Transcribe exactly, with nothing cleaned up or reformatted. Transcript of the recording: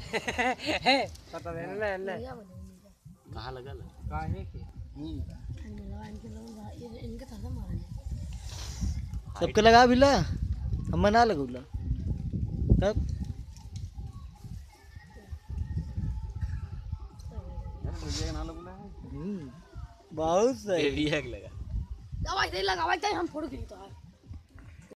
पता नहीं ना ना कहाँ लगा ला काहे के इनके था मारने सबके लगा बिल्ला हम ना लगुला तब मुझे ना लगना है बहुत सही बेबी हैक लगा दवाई दे लगा भाई हम फोटो खींचता है